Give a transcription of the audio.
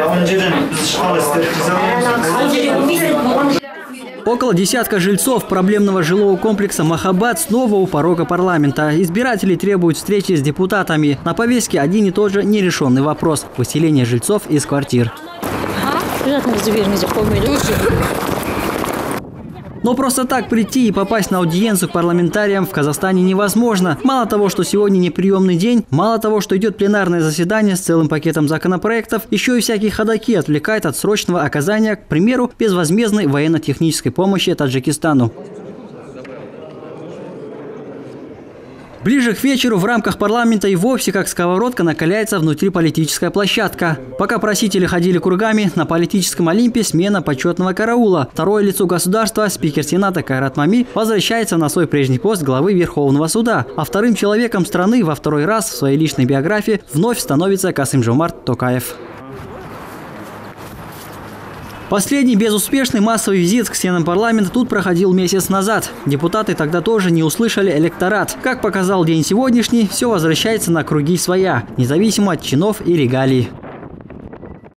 Около десятка жильцов проблемного жилого комплекса Махаббат снова у порога парламента. Избиратели требуют встречи с депутатами. На повестке один и тот же нерешенный вопрос – выселение жильцов из квартир. Но просто так прийти и попасть на аудиенцию к парламентариям в Казахстане невозможно. Мало того, что сегодня неприемный день, мало того, что идет пленарное заседание с целым пакетом законопроектов, еще и всякие ходаки отвлекают от срочного оказания, к примеру, безвозмездной военно-технической помощи Таджикистану. Ближе к вечеру в рамках парламента и вовсе как сковородка накаляется внутриполитическая площадка. Пока просители ходили кругами, на политическом Олимпе смена почетного караула. Второе лицо государства, спикер Сената Кайрат Мами, возвращается на свой прежний пост главы Верховного суда. А вторым человеком страны во второй раз в своей личной биографии вновь становится Касым-Жомарт Токаев. Последний безуспешный массовый визит к стенам парламента тут проходил месяц назад. Депутаты тогда тоже не услышали электорат. Как показал день сегодняшний, все возвращается на круги своя, независимо от чинов и регалий.